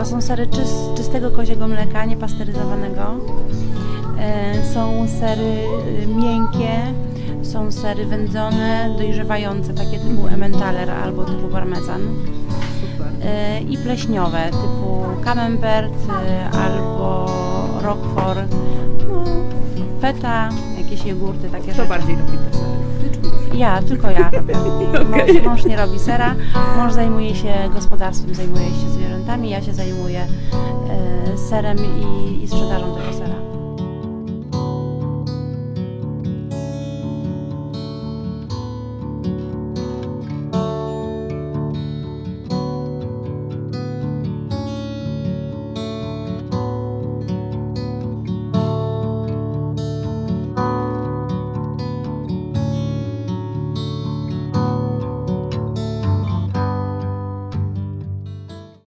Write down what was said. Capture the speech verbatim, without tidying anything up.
są sery czyst, czystego koziego mleka, niepasteryzowanego. Są sery miękkie, są sery wędzone, dojrzewające, takie typu emmentaler albo typu parmezan. I pleśniowe, typu camembert albo roquefort, no, feta, jakieś jogurty, takie Kto rzeczy. bardziej robi te sery? Ja, tylko ja robię. Okay. Mąż, mąż nie robi sera, mąż zajmuje się gospodarstwem, zajmuje się zwierzętami, ja się zajmuję e, serem i, i sprzedażą tego sera.